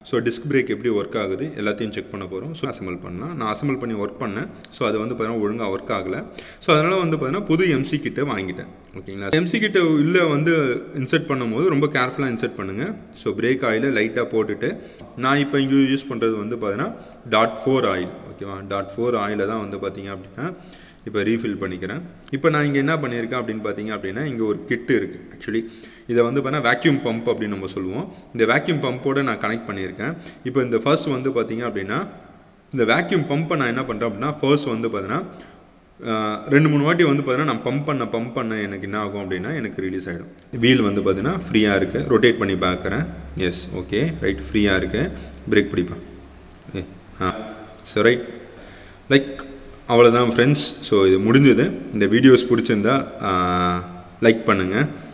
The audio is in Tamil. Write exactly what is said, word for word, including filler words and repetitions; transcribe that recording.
ஸோ டிஸ்க் பிரேக் எப்படி ஒர்க் ஆகுது எல்லாத்தையும் செக் பண்ண போகிறோம். ஸோ அசம்பிள் பண்ணலாம். நான் அசம்பிள் பண்ணி ஒர்க் பண்ணேன். ஸோ அது வந்து பார்த்தீங்கன்னா ஒழுங்காக ஒர்க் ஆகலை. ஸோ அதனால் வந்து பார்த்தீங்கன்னா புது எம்சி கிட்டை வாங்கிட்டேன். ஓகேங்களா. எம்சி கிட்ட உள்ளே வந்து இன்சர்ட் பண்ணும்போது ரொம்ப கேர்ஃபுல்லாக இன்சர்ட் பண்ணுங்கள். ஸோ பிரேக் ஆயிலை லைட்டாக போட்டுட்டு நான் இப்போ இங்கே யூஸ் பண்ணுறது வந்து பார்த்தீங்கன்னா டாட் ஃபோர் ஆயில். ஓகேவா. டாட் ஃபோர் ஆயிலை தான் வந்து பார்த்தீங்க அப்படின்னா இப்போ ரீஃபில் பண்ணிக்கிறேன். இப்போ நான் இங்கே என்ன பண்ணியிருக்கேன் அப்படின்னு பார்த்தீங்க அப்படின்னா இங்கே ஒரு கிட்டு இருக்குது. ஆக்சுவலி இதை வந்து பார்த்தீங்கன்னா வேக்யூம் பம்ப் அப்படின்னு நம்ம சொல்லுவோம். இந்த வேக்யூம் பம்போடு நான் கனெக்ட் பண்ணியிருக்கேன். இப்போ இந்த ஃபர்ஸ்ட் வந்து பார்த்தீங்க அப்படின்னா இந்த வேக்யூம் பம்பை நான் என்ன பண்ணுறேன் அப்படின்னா ஃபர்ஸ்ட் வந்து பார்த்தீங்கன்னா ரெண்டு மூணு வாட்டி வந்து பார்த்தீங்கன்னா நான் பம்ப் பண்ண பம்ப் பண்ண எனக்கு என்ன ஆகும் அப்படின்னா எனக்கு ரிலீஸ் ஆகிடும். வீல் வந்து பார்த்தீங்கன்னா ஃப்ரீயாக இருக்குது. ரொட்டேட் பண்ணி பார்க்குறேன். எஸ் ஓகே ரைட் ஃப்ரீயாக இருக்குது. பிரேக் பிடிப்பேன். Okay ah so right like அவ்வளோதான் ஃப்ரெண்ட்ஸ். ஸோ இது முடிஞ்சது. இந்த வீடியோஸ் பிடிச்சிருந்தா லைக் பண்ணுங்கள்.